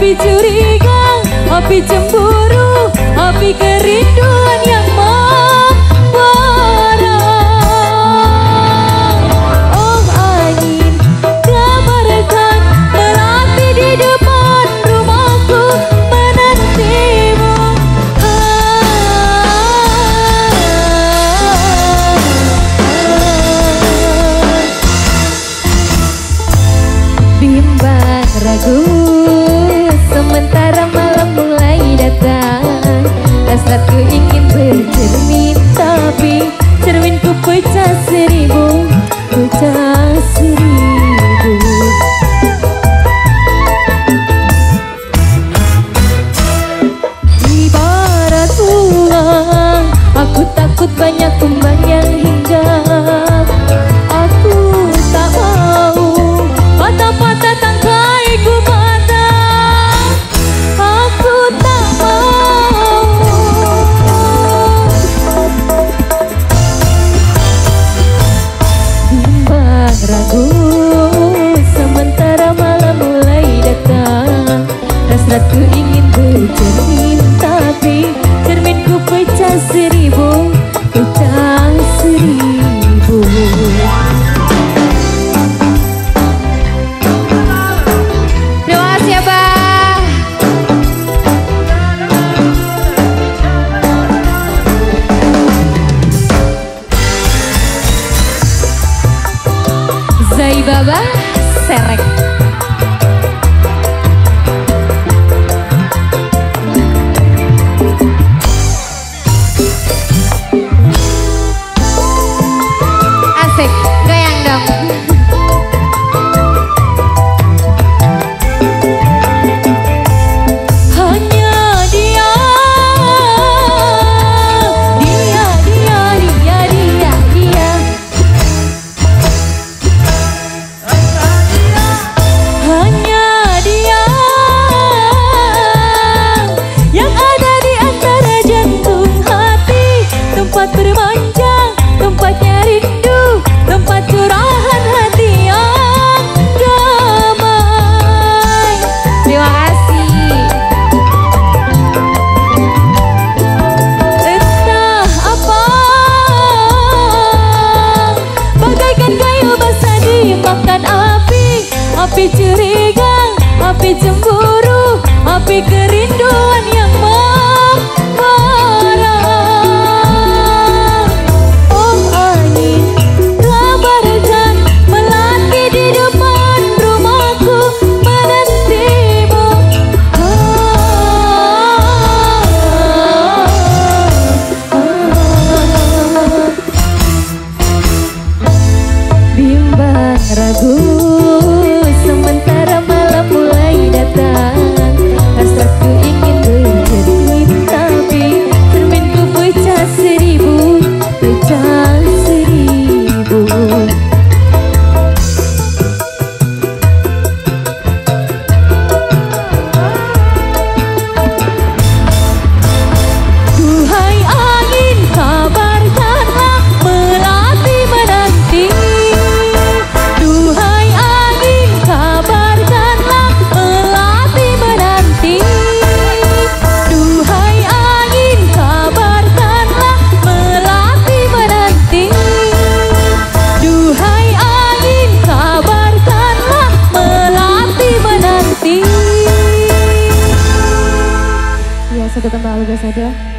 api curiga, api cemburu, api kerinduan yang membara. Oh angin kabarkan melati di depan rumahku menantimu. Bimbang ragu sementara malam mulai datang. Hasratku ingin bercermin, tapi cerminku pecah seribu, pecah seribu. Ibarat uang, aku takut banyak kumbang yang hinggap. Aku tak mau patah-patah tangkaiku patah. Aku tak mau. Bimbang ragu sementara malam mulai datang. Hasratku ingin bercermin, tapi cerminku pecah seribu, pecah seribu. Zai Baba Serek. Asik, goyang dong. Tempat bermanjang, tempatnya rindu, tempat curahan hati yang damai. Terima kasih. Entah apa, bagaikan kayu basah dimakan api. Api curiga, api cemburu, api kerinduan yang membara. Ragu sementara malam mulai datang. Hasratku ingin bercermin, tapi cerminku pecah seribu, pecah seribu. Duhai angin kabarkanlah melati menanti. Duhai angin kabarkanlah melati menanti. Duhai angin kabarkanlah melati menanti. Duhai angin kabarkanlah melati menanti. Ya, satu tambah alga saja.